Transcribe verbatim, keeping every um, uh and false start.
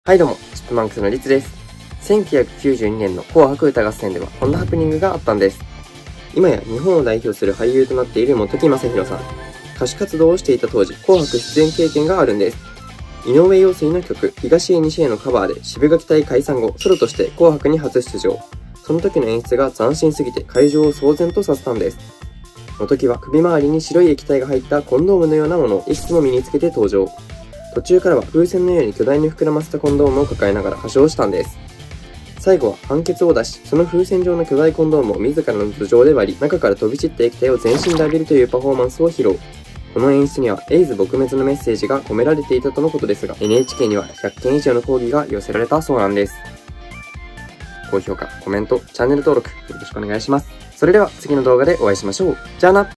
はいどうも、チップマンクスのリツです。せんきゅうひゃくきゅうじゅうにねんの紅白歌合戦ではこんなハプニングがあったんです。今や日本を代表する俳優となっている本木雅弘さん。歌手活動をしていた当時、紅白出演経験があるんです。井上陽水の曲、東へ西へのカバーで渋垣隊解散後、ソロとして紅白に初出場。その時の演出が斬新すぎて会場を騒然とさせたんです。の時は首周りに白い液体が入ったコンドームのようなものをいくつも身につけて登場。途中からは風船のように巨大に膨らませたコンドームを抱えながら歌唱したんです。最後は判決を出し、その風船状の巨大コンドームを自らの頭上で割り、中から飛び散った液体を全身で浴びるというパフォーマンスを披露。この演出にはエイズ撲滅のメッセージが込められていたとのことですが、エヌエイチケー にはひゃっけん以上の抗議が寄せられたそうなんです。高評価、コメント、チャンネル登録よろしくお願いします。それでは次の動画でお会いしましょう。じゃあな。